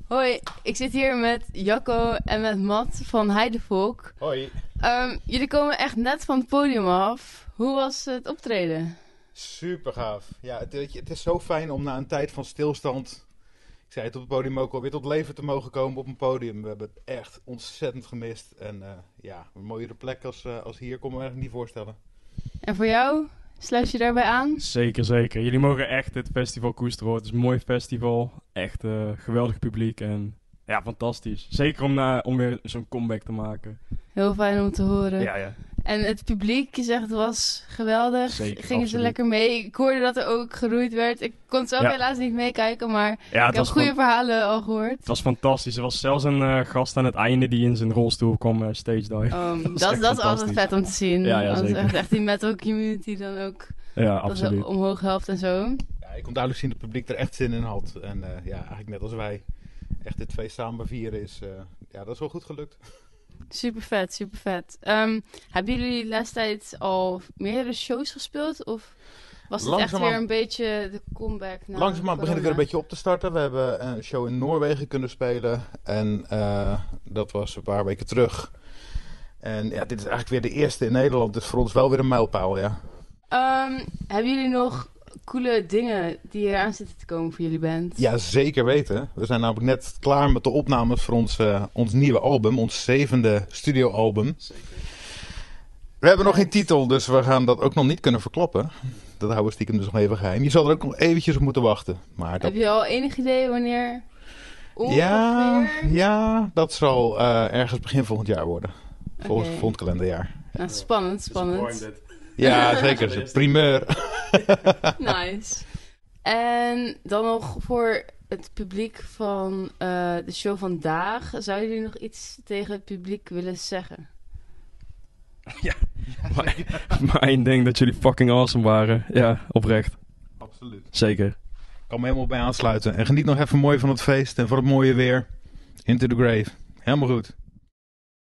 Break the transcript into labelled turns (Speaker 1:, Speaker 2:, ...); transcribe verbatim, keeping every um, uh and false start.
Speaker 1: Hoi, ik zit hier met Jacco en met Matt van Heidevolk.
Speaker 2: Hoi.
Speaker 1: Um, jullie komen echt net van het podium af. Hoe was het optreden?
Speaker 2: Super gaaf. Ja, het, weet je, het is zo fijn om na een tijd van stilstand, ik zei het op het podium ook al, weer tot leven te mogen komen op een podium. We hebben het echt ontzettend gemist. En uh, ja, een mooiere plek als, uh, als hier kon me eigenlijk niet voorstellen.
Speaker 1: En voor jou? Sluit je daarbij aan?
Speaker 3: Zeker, zeker. Jullie mogen echt dit festival koesteren. Het is een mooi festival. Echt uh, geweldig publiek en ja, fantastisch. Zeker om, na, om weer zo'n comeback te maken.
Speaker 1: Heel fijn om te horen.
Speaker 3: Ja, ja.
Speaker 1: En het publiek, je zegt het was geweldig.
Speaker 3: Zeker,
Speaker 1: Gingen
Speaker 3: absoluut.
Speaker 1: ze lekker mee? Ik hoorde dat er ook geroeid werd. Ik kon zelf
Speaker 3: Ja.
Speaker 1: helaas niet meekijken, maar
Speaker 3: Ja, het
Speaker 1: ik heb
Speaker 3: was
Speaker 1: goede
Speaker 3: van-
Speaker 1: verhalen al gehoord.
Speaker 3: Het was fantastisch. Er was zelfs een uh, gast aan het einde die in zijn rolstoel kwam uh, stage dive.
Speaker 1: Um,
Speaker 3: Dat is
Speaker 1: dat
Speaker 3: echt
Speaker 1: dat is altijd
Speaker 3: fantastisch.
Speaker 1: vet om te zien.
Speaker 3: Ja, ja,
Speaker 1: Dat is
Speaker 3: zeker.
Speaker 1: echt, echt die metal community dan ook
Speaker 3: Ja,
Speaker 1: dat
Speaker 3: absoluut.
Speaker 1: ze omhoog helpt en zo.
Speaker 2: Ja, ik kon duidelijk zien dat het publiek er echt zin in had. En uh, ja, eigenlijk net als wij echt dit feest samen vieren is, uh, ja, dat is wel goed gelukt.
Speaker 1: Super vet, super vet. Um, hebben jullie de laatste tijd al meerdere shows gespeeld? Of was het echt
Speaker 2: Langzaamaan-
Speaker 1: weer een beetje de comeback? Na
Speaker 2: Langzaamaan begin ik weer een
Speaker 1: corona?
Speaker 2: beetje op te starten. We hebben een show in Noorwegen kunnen spelen. En uh, dat was een paar weken terug. En ja, dit is eigenlijk weer de eerste in Nederland. Dus voor ons wel weer een mijlpaal, ja.
Speaker 1: Um, hebben jullie nog coole dingen die eraan zitten te komen voor jullie band?
Speaker 2: Ja, zeker weten. We zijn namelijk net klaar met de opnames voor ons, uh, ons nieuwe album. Ons zevende studioalbum. We hebben nog geen titel, dus we gaan dat ook nog niet kunnen verklappen. Dat houden we stiekem dus nog even geheim. Je zal er ook nog eventjes op moeten wachten. Maar dat...
Speaker 1: Heb je al enig idee wanneer?
Speaker 2: Ja,
Speaker 1: Ongeveer?
Speaker 2: ja, dat zal uh, ergens begin volgend jaar worden. Volgens
Speaker 1: Oké.
Speaker 2: het fondkalenderjaar.
Speaker 1: Nou, spannend, spannend.
Speaker 2: Ja, zeker. Een primeur.
Speaker 1: Nice. En dan nog voor het publiek van uh, de show vandaag. Zouden jullie nog iets tegen het publiek willen zeggen?
Speaker 3: maar, maar ik denk dat jullie fucking awesome waren. Ja, oprecht.
Speaker 2: Absoluut.
Speaker 3: Zeker.
Speaker 2: Ik kan me helemaal bij aansluiten. En geniet nog even mooi van het feest en van het mooie weer. Into the grave. Helemaal goed.